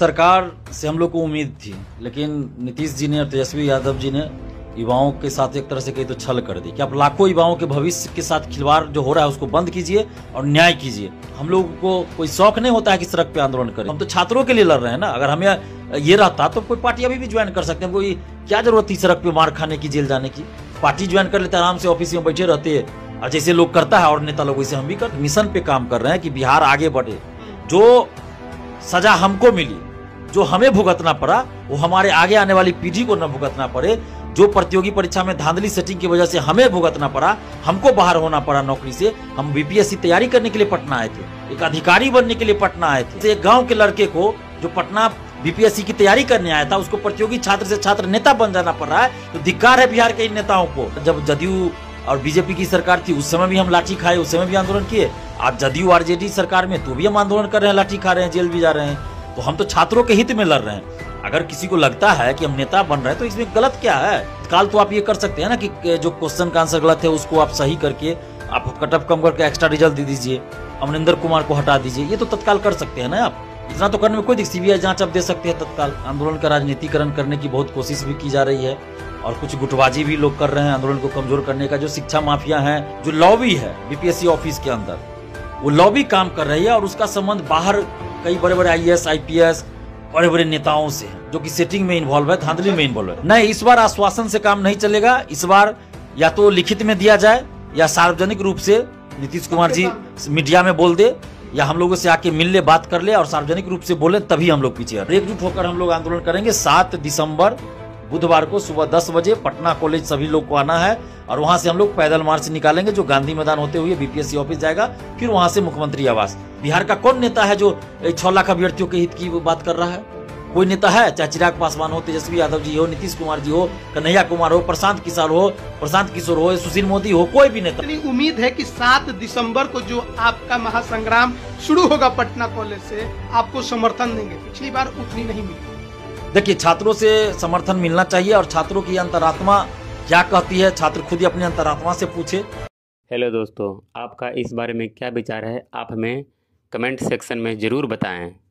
सरकार से हम लोग को उम्मीद थी, लेकिन नीतीश जी ने और तेजस्वी यादव जी ने युवाओं के साथ एक तरह से कही तो छल कर दी कि आप लाखों युवाओं के भविष्य के साथ खिलवाड़ जो हो रहा है उसको बंद कीजिए और न्याय कीजिए। हम लोगों को कोई शौक नहीं होता है कि सड़क पे आंदोलन करें, हम तो छात्रों के लिए लड़ रहे हैं ना। अगर हमें ये रहता तो कोई पार्टी अभी भी ज्वाइन कर सकते हैं, कोई क्या जरूरत थी सड़क पे मार खाने की, जेल जाने की। पार्टी ज्वाइन कर लेते, आराम से ऑफिस में बैठे रहते और जैसे लोग करता है और नेता लोग वैसे हम भी कर मिशन पे काम कर रहे हैं कि बिहार आगे बढ़े। जो सजा हमको मिली, जो हमें भुगतना पड़ा, वो हमारे आगे आने वाली पीढ़ी को न भुगतना पड़े। जो प्रतियोगी परीक्षा में धांधली सेटिंग की वजह से हमें भुगतना पड़ा, हमको बाहर होना पड़ा नौकरी से। हम बीपीएससी तैयारी करने के लिए पटना आए थे, एक अधिकारी बनने के लिए पटना आए थे। एक गांव के लड़के को जो पटना बीपीएससी की तैयारी करने आया था, उसको प्रतियोगी छात्र से छात्र नेता बन जाना पड़ रहा है। तो धिक्कार है बिहार के इन नेताओं को। जब जदयू और बीजेपी की सरकार थी उस समय भी हम लाठी खाए, उस समय भी आंदोलन किए। आज जदयू आरजेडी सरकार में तो भी हम आंदोलन कर रहे हैं, लाठी खा रहे हैं, जेल भी जा रहे हैं। तो हम तो छात्रों के हित में लड़ रहे हैं। अगर किसी को लगता है कि हम नेता बन रहे हैं तो इसमें गलत क्या है? तत्काल तो आप ये कर सकते हैं ना कि जो क्वेश्चन का आंसर गलत है उसको आप सही करके आप कट ऑफ कम करके एक्स्ट्रा रिजल्ट दे दीजिए, अमरिंदर कुमार को हटा दीजिए। ये तो तत्काल कर सकते हैं ना आप। इतना तो करने में कोई दिक्कत, सीबीआई जांच आप दे सकते हैं तत्काल। आंदोलन का राजनीतिकरण करने की बहुत कोशिश भी की जा रही है और कुछ गुटबाजी भी लोग कर रहे हैं आंदोलन को कमजोर करने का। जो शिक्षा माफिया है, जो लॉबी है बीपीएससी ऑफिस के अंदर, वो लॉबी काम कर रही है और उसका संबंध बाहर कई बड़े बड़े आईएएस आईपीएस बड़े बड़े नेताओं से है, जो कि सेटिंग में इन्वॉल्व है, धांधली में इन्वॉल्व है। नहीं, इस बार आश्वासन से काम नहीं चलेगा। इस बार या तो लिखित में दिया जाए या सार्वजनिक रूप से नीतीश कुमार जी मीडिया में बोल दे या हम लोगों से आके मिल ले, बात कर ले और सार्वजनिक रूप से बोले, तभी हम लोग पीछे एकजुट होकर हम लोग आंदोलन करेंगे। 7 दिसंबर बुधवार को सुबह 10 बजे पटना कॉलेज सभी लोग को आना है और वहां से हम लोग पैदल मार्च निकालेंगे जो गांधी मैदान होते हुए बीपीएससी ऑफिस जाएगा, फिर वहां से मुख्यमंत्री आवास। बिहार का कौन नेता है जो 6 लाख अभ्यर्थियों के हित की बात कर रहा है? कोई नेता है? चाहे चिराग पासवान हो, तेजस्वी यादव जी हो, नीतीश कुमार जी हो, कन्हैया कुमार हो, प्रशांत किशोर हो, सुशील मोदी हो, कोई भी नेता। उम्मीद है कि 7 दिसंबर को जो आपका महासंग्राम शुरू होगा पटना कॉलेज से, आपको समर्थन देंगे। पिछली बार उतनी नहीं मिली। देखिए, छात्रों से समर्थन मिलना चाहिए और छात्रों की अंतरात्मा क्या कहती है, छात्र खुद ही अपनी अंतरात्मा से पूछे। हेलो दोस्तों, आपका इस बारे में क्या विचार है? आप हमें कमेंट सेक्शन में ज़रूर बताएं।